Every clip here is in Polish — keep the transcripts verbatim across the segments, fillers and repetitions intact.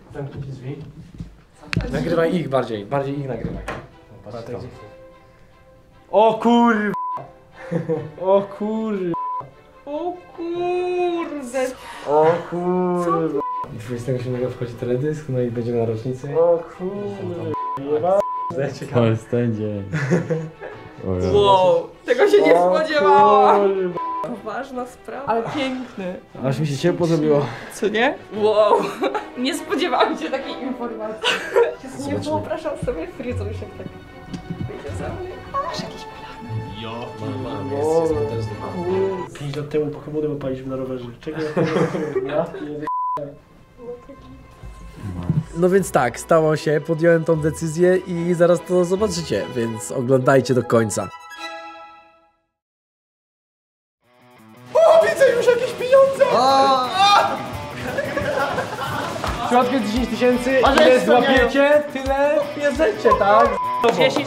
Zamknij drzwi. Nagrywaj ich bardziej, bardziej ich nagrywaj. O kur... O kur... O kurde. O kur... dwudziestego siódmego wchodzi teledysk, no i będziemy na rocznicy. O kur... To jest ten dzień. Wow, tego się nie spodziewałam. Poważna sprawa. Ale piękny. Aż mi się ciepło zrobiło. Co nie? Wow. Nie spodziewałam się takiej informacji. Nie wyobrażam sobie fryzur się tak. Wyjdzie za mnie. A masz jakieś plany? Jo. Mam, mam, jest, jest, jest, jest. pięć lat temu pochomody opaliśmy na rowerze. Czego ja No więc tak, stało się, podjąłem tą decyzję i zaraz to zobaczycie, więc oglądajcie do końca. O, widzę już jakieś pieniądze! W środku jest dziesięć tysięcy, ile złapiecie, tyle bierzecie, tak? dziesięć.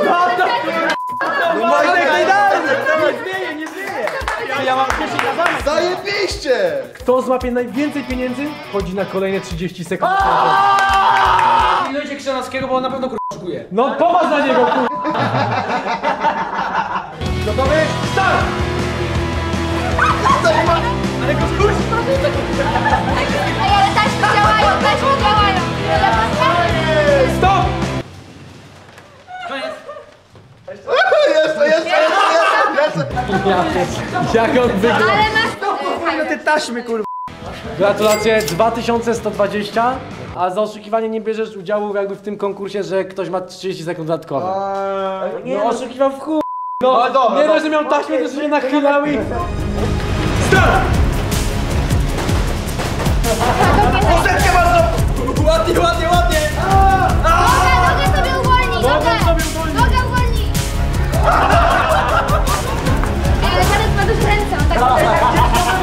No Wojtek, nie dalej! Nie zmienię, nie zmienię! Ja mam dziesięć na zamek! Zajebiście! Kto złapie najwięcej pieniędzy, chodzi na kolejne trzydzieści sekund. Pilnujcie Krzanowskiego, bo on na pewno k***a szukuje. No popatrz na niego, kur... Gotowy? Start! Ale go spuść! Ej, ale taśmy działają, taśmy działają! Stop! Jeszcze, jeszcze, jeszcze, jeszcze! Jak on wygrał? Ale masz... Te taśmy, kurwa. Gratulacje, dwa tysiące sto dwadzieścia, a za oszukiwanie nie bierzesz udziału jakby w tym konkursie, że ktoś ma trzydzieści sekund dodatkowe. No oszukiwał w chuj. No, nie dość, że miał taśmę, to się nachylał i... Start! Posetkę masz do... Ładnie, ładnie, ładnie! Nogę, nogę sobie uwolnij, nogę! Nogę uwolnij! Ej, ale zaraz ma dużo ręce, on tak...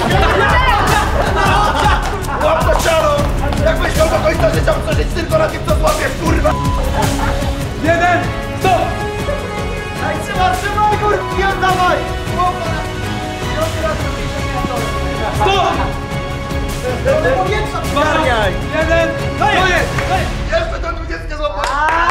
Łap to ciało! Jakbyś miał do końca życia przeżyć tylko na tym, co złapiesz, kurwa! Jeden! Stop! Ej, trzymaj, trzymaj, kurwa! Nie oddawaj! Stop! Zgarniaj! Jeden! Koniec! Jeszcze do dwudziestki złapać!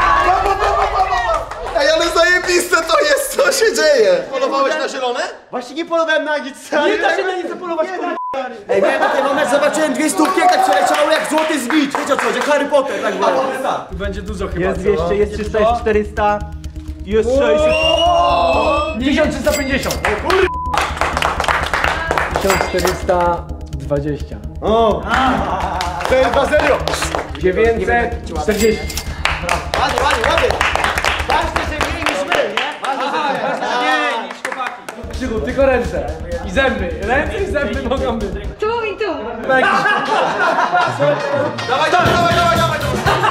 Ej, ale zajebiste to jest, co się dzieje! Polowałeś na zielone? Właśnie nie polowałem na nic, Nie da się na nic zapolować, kurwa! Ej, miałem taki moment, zobaczyłem dwie stópki, tak przeleciało jak złoty zbicz. Wiecie o co, że Harry Potter, tak było. Tu będzie dużo chyba. Jest dwieście, jest trzysta, jest czterysta, jest sześćset. tysiąc trzysta pięćdziesiąt. tysiąc czterysta dwadzieścia. O! Ten Bazelio! dziewięćset czterdzieści. Ładnie, ładnie, ładnie! Patrzcie, że mniej niż my, nie? Nie, niż chłopaki. Krzychu, tylko ręce i zęby. Ręce i zęby mogą być. Tu i tu! Dawaj, dawaj, dawaj, dawaj, dawaj!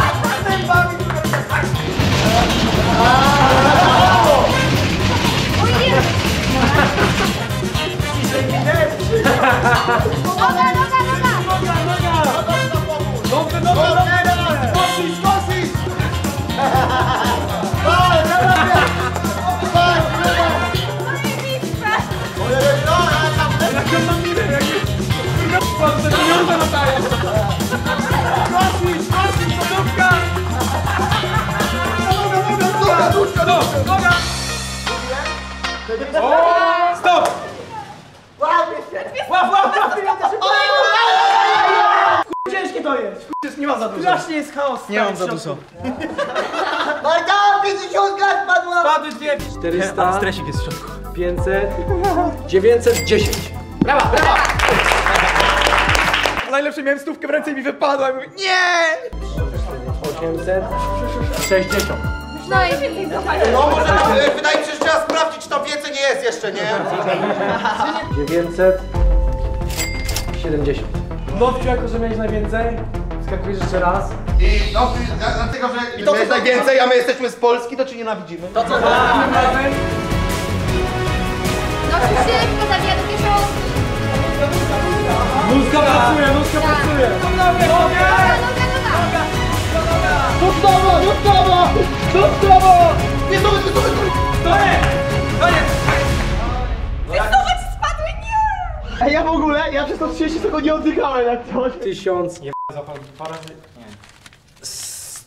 Oj, nie! Noga, noga, noga! Dobrze, dobrze, dobrze. Skosisz, skosisz! Jak on ma minę, jak jest... Kurwa, te pieniądze nadaje. Kosisz, kosisz, podówka. Noga, nóżka, nóżka! Noga. O, stop. Łap, łap, łap, pieniądze szybko! Ciężkie to jest! Nie ma za dużo. Strasznie jest chaos. Nie mam za dużo. Marta, pięćdziesiąt spadła! Spadły dwie. czterysta. Stresik jest w środku. pięćset. dziewięćset dziesięć. Brawa, brawa. Najlepsze, miałem stówkę w ręce i mi wypadła. I mówię, nie! osiemset sześćdziesiąt. No i... No może, e, wydaje mi się, że trzeba sprawdzić, czy to więcej nie jest jeszcze, nie? dziewięćset siedemdziesiąt. Nowciu, jako że miałeś najwięcej, skakujesz jeszcze raz. I no, dlatego, że I to jest najwięcej, a my jesteśmy z Polski, to czy nienawidzimy? To co? Razem. No szybko, zabija do kieszonki! Nóżka pracuje, nóżka pracuje. Noga, noga, noga! Dostawa, dostawa! Dostawa! Nie zdobędź, nie zdobędź! Koniec! Koniec! Znowu ci spadły, nie! Ej, ja w ogóle, ja przez to trzydzieści sekund nie oddychałem jak coś. Tysiąc. Nie Zapal dwa razy. Nie.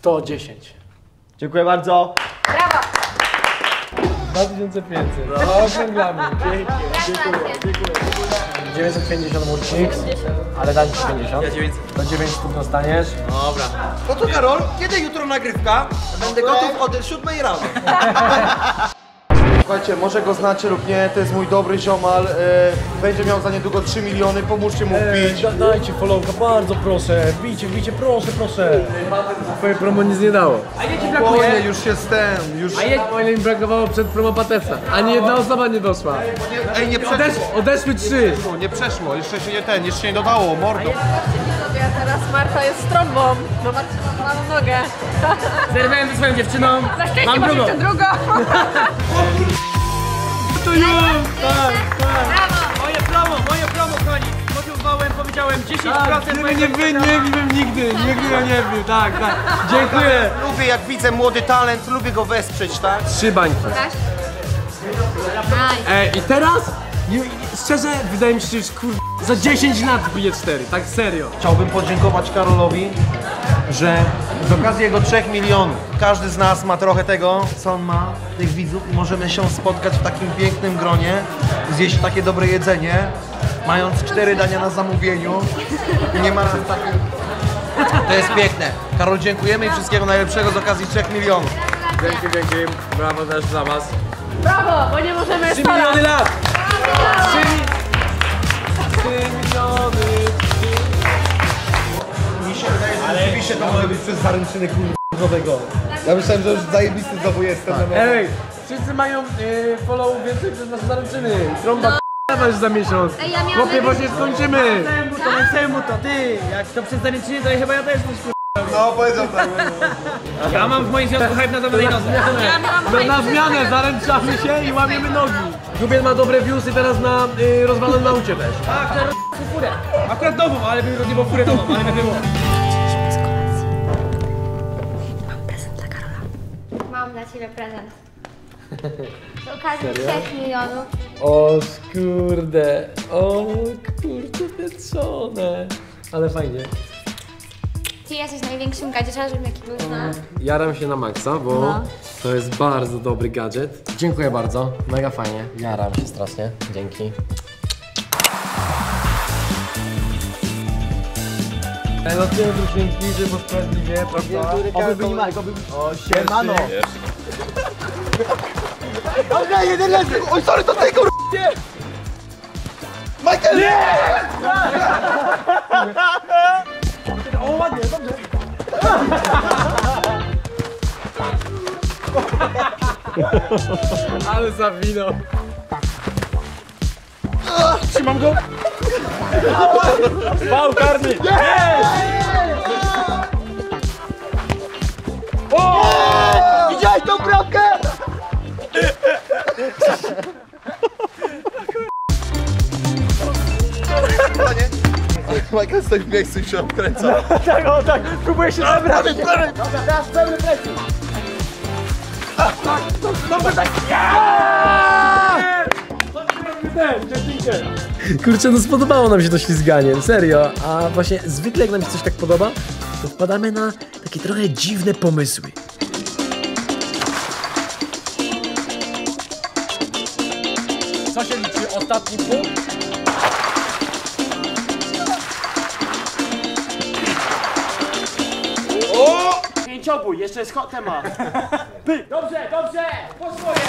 sto dziesięć. Dziękuję bardzo. Brawo! dwa tysiące pięćset. No, okrąglamy. Pięknie. Gratulacje. dziewięćset pięćdziesiąt Murcik, ale dam ci pięćdziesiąt. Ja dziewięćset. To dziewięć sztuk dostaniesz. Dobra. No to Karol, kiedy jutro nagrywka? Będę gotów od siódmej rano. Słuchajcie, może go znacie lub nie, to jest mój dobry ziomal, e, będzie miał za niedługo trzy miliony, pomóżcie mu wbić. Da, dajcie followka, bardzo proszę. Bijcie, bijcie, proszę, proszę. Twoje promo nic nie dało. A ile ci Spokojnie, brakuje? już jest ten, już... A jedno ile mi brakowało przed promo Patefsa. Ani jedna osoba nie doszła. Ej, nie przeszło, Odesz, odeszły trzy. nie przeszło, jeszcze się nie ten, jeszcze się nie dodało, mordo. Sobie, a teraz Marta jest trąbą. No Marta ma malą nogę. Zerwałem ze swoją dziewczyną. Na szczęście Mam masz drugą. jeszcze drugą. To już! Tak, tak. Brawo. Moje promo, moje promo, kochani. Motywowałem, powiedziałem dziesięć procent Gdyby mojego nie wy, nie biłem nigdy. Nigdy ja nie bił, tak, tak. Dziękuję. Lubię, jak widzę młody talent, lubię go wesprzeć, tak? Trzy bańki. Pokaż. Nice. Ej, i teraz? ju- Szczerze, wydaje mi się, że już kur... za dziesięć lat bije cztery, tak serio. Chciałbym podziękować Karolowi, że z okazji jego trzech milionów każdy z nas ma trochę tego, co on ma, tych widzów, i możemy się spotkać w takim pięknym gronie, zjeść takie dobre jedzenie, mając cztery dania na zamówieniu i nie ma nas takim... To jest piękne. Karol, dziękujemy i wszystkiego najlepszego z okazji trzech milionów. Dzięki, dzięki. Brawo też dla was. Brawo, bo nie możemy trzy miliony lat! trzy miliony! Mi się wydaje, że rzeczywiście to może być przez zaręczyny kurwowego. Ja myślałem, że już zajebisty znowu jestem. Ej, wszyscy mają y, follow więcej przez nasze zaręczyny. Trąba k***a za miesiąc. Ej, ja miałam Chłopie, bo najpierw- się skończymy. Dałem mu to, dałem mu to, ty. Jak to przez zaręczyny, to chyba ja też coś kur... No, powiedział tak. Ja mam w moim związku hype na złamanej nodze. Ja miałam No, na zmianę zaręczamy się i łamiemy nogi. Gubiel ma dobre viewsy teraz na y, rozwalonym aucie też. Tak, to robię furę. Akurat nową, ale bym rozjebał furę nową, ale by było. Mam dla ciebie prezent. Z okazji trzech milionów. O kurde, o kurde pieczone. Ale fajnie. Ty jesteś największym gadziarzem, jaki był znam. Jaram się na maksa, bo No. to jest bardzo dobry gadżet. Dziękuję bardzo, mega fajnie. Jaram się strasznie, dzięki. No tyle drużynki, że bo sprawiedliwie, prawda? Oby byli Marek, oby... O, siemano! Dobra, jeden leży! Oj, sorry, to ty kur... Nie! Michael! Nie! O, ładnie, dobrze. Ale zawinął. Trzymam go! Pał karny! Widziałeś tą bramkę? Panie, Michael stoi w miejscu i się odkręca. Tak, o tak, próbuję się zebrać. Teraz pełny presji. Kurczę, no spodobało nam się to ślizganie, serio. A właśnie zwykle jak nam się coś tak podoba, to wpadamy na takie trochę dziwne pomysły. Co się liczy? Ostatni punkt? Pięciobój, jeszcze jest hot temat. Py. Dobrze, dobrze, po swoje.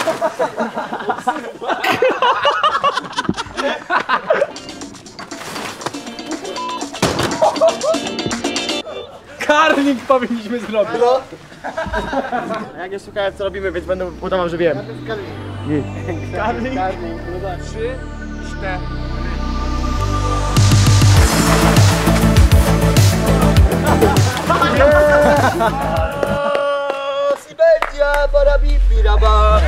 Karnik powinniśmy zrobić. No. Jak nie słuchałem co robimy, więc będę udawał, że wiem. Karnik. Karnik. Trzy, cztery. Si będzie, barabi, piraba.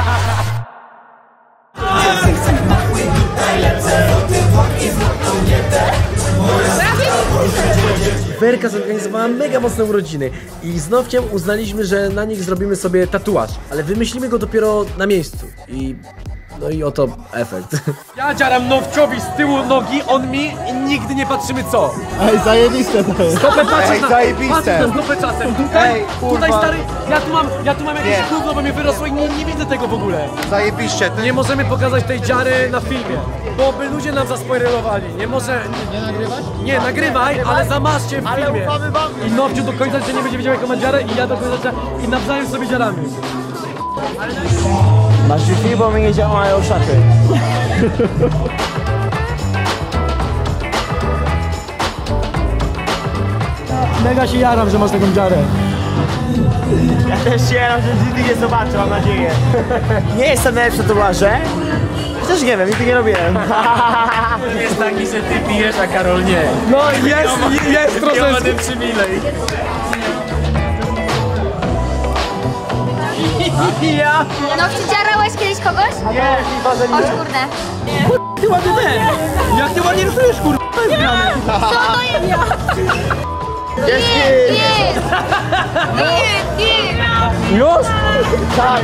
Werka zorganizowała mega mocne urodziny i z Nowciem uznaliśmy, że na nich zrobimy sobie tatuaż, ale wymyślimy go dopiero na miejscu i No i oto efekt. Ja dziaram Nowciowi z tyłu nogi, on mi i nigdy nie patrzymy co. Ej, zajebiste to jest. Stopę patrzysz Ej, na, zajebiste. patrzysz na stopę czasem. Tutaj, Ej, kurwa. tutaj stary, ja tu mam, ja tu mam jakieś Nie. gówno, bo mnie wyrosło i nie, nie widzę tego w ogóle. Zajebiście, ty Nie możemy pokazać tej dziary na filmie, bo by ludzie nam zaspoilerowali. Nie może... Nie nagrywać? Nie, nagrywaj, ale zamaszcie w Ale filmie. ufamy wam. I Nowciu do końca że nie będzie wiedział jaką ma dziarę i ja do końca że... i nawzajem sobie dziarami. Masz Wi-Fi, bo mi nie działają szaty. Mega się jaram, że masz taką dziarę. Ja też się jaram, że nigdy nie zobaczę, mam nadzieję. Nie jestem najlepszy tatuaże. Chociaż nie wiem, nigdy nie robiłem. Jest taki, że ty pijesz, a Karol nie. No jest, jest troszeczkę. przymilej. Ja. No, czy dziarałeś kiedyś kogoś? Nie, chyba, że O kurde. Ty ładny ten. Jak ty ładnie rysujesz, kurwa. Co to jest? Jest Nie, nie. Nie, nie. Już? Tak.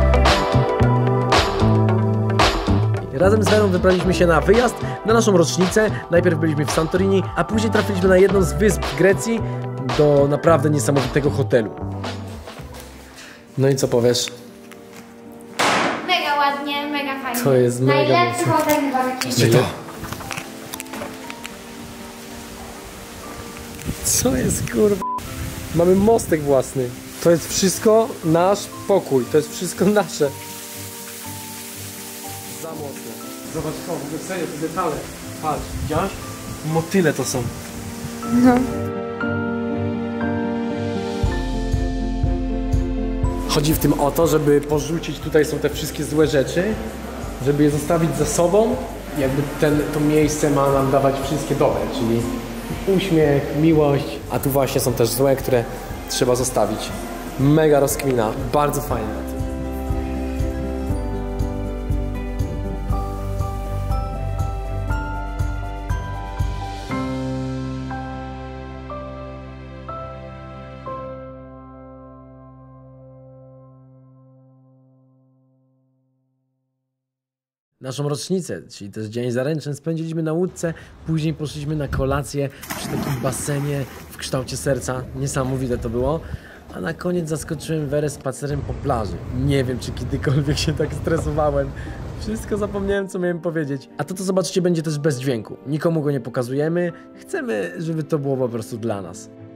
Razem z Werą wybraliśmy się na wyjazd, na naszą rocznicę. Najpierw byliśmy w Santorini, a później trafiliśmy na jedną z wysp w Grecji do naprawdę niesamowitego hotelu. No i co powiesz? Mega ładnie, mega fajnie. To jest mega Najlepszy mocno. hotel chyba w jakimś. Gdzie to? Co jest kurwa? Mamy mostek własny. To jest wszystko nasz pokój. To jest wszystko nasze. Za mocno. Zobacz to, w ogóle serio, te detale. Patrz, widziałeś? Motyle to są. Chodzi w tym o to, żeby porzucić, tutaj są te wszystkie złe rzeczy, żeby je zostawić za sobą. Jakby ten, to miejsce ma nam dawać wszystkie dobre, czyli uśmiech, miłość, a tu właśnie są też złe, które trzeba zostawić. Mega rozkmina, bardzo fajne. Naszą rocznicę, czyli też dzień zaręczyn, spędziliśmy na łódce, później poszliśmy na kolację przy takim basenie w kształcie serca. Niesamowite to było. A na koniec zaskoczyłem Werę spacerem po plaży. Nie wiem, czy kiedykolwiek się tak stresowałem. Wszystko zapomniałem, co miałem powiedzieć. A to, co zobaczycie, będzie też bez dźwięku. Nikomu go nie pokazujemy. Chcemy, żeby to było po prostu dla nas.